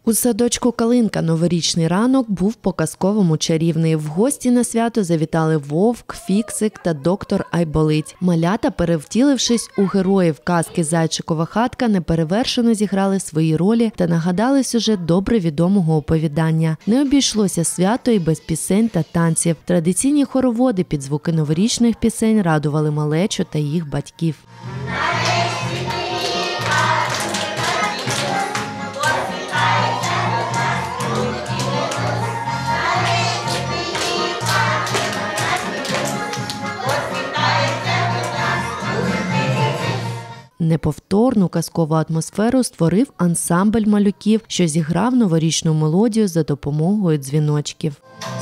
У садочку «Калинка» новорічний ранок був по-казковому чарівний. В гості на свято завітали Вовк, Фіксик та доктор Айболить. Малята, перевтілившись у героїв казки «Зайчикова хатка», неперевершено зіграли свої ролі та нагадали сюжет добре відомого оповідання. Не обійшлося свято і без пісень та танців. Традиційні хороводи під звуки новорічних пісень радували малечу та їх батьків. Неповторну казкову атмосферу створив ансамбль малюків, що зіграв новорічну мелодію за допомогою дзвіночків.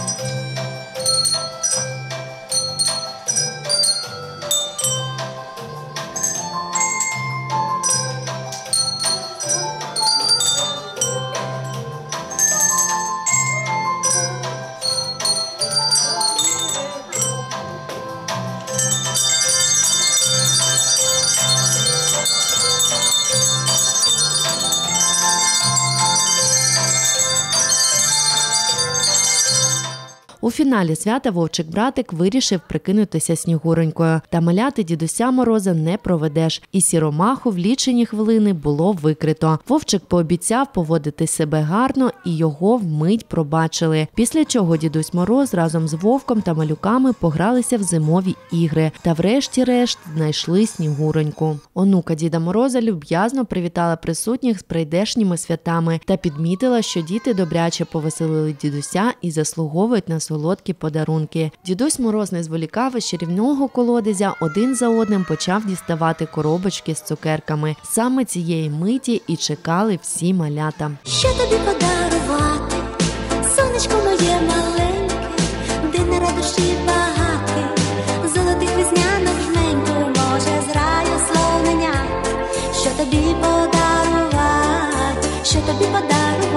У фіналі свята Вовчик-братик вирішив прикинутися Снігуронькою. Та маляти дідуся Мороза не проведеш. І Сіромаху в лічені хвилини було викрито. Вовчик пообіцяв поводити себе гарно і його вмить пробачили. Після чого дідусь Мороз разом з Вовком та малюками погралися в зимові ігри. Та врешті-решт знайшли Снігуроньку. Онука Діда Мороза люб'язно привітала присутніх з прийдешніми святами та підмітила, що діти добряче повеселили дідуся і заслуговують на солодкі подарунки. Дідусь Мороз не зволікав із чарівного колодязя, один за одним почав діставати коробочки з цукерками. Саме цієї миті і чекали всі малята. Що тобі подарувати, сонечко моє маленьке, де на радощі багатий, золотих веснянок жменьку, може з раю слоненят. Що тобі подарувати, що тобі подарувати?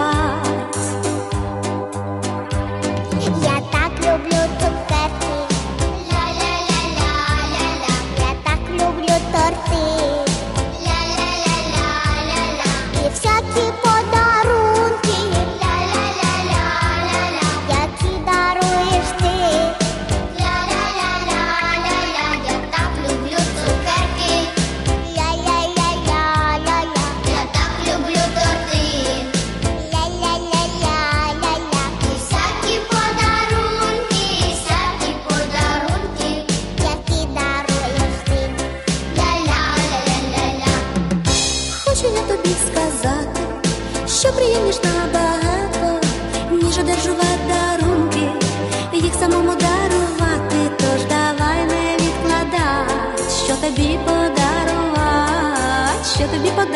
Люблю цукерки, ля-ля-ля-ля-ля-ля. Я так люблю торти, ля-ля-ля-ля-ля-ля. І всякі подарунки, ля-ля-ля-ля-ля-ля. Які даруєш ти, ля-ля-ля-ля-ля-ля. Я так люблю цукерки, ля-ля-ля-ля-ля-ля. Я так люблю торти, ля-ля-ля-ля-ля-ля. І всякі хочу я тобі сказати, що приємніш набагато, ніж одержувати дарунки, їх самому дарувати, тож давай не відкладай, що тобі подарувати, що тобі подарувати.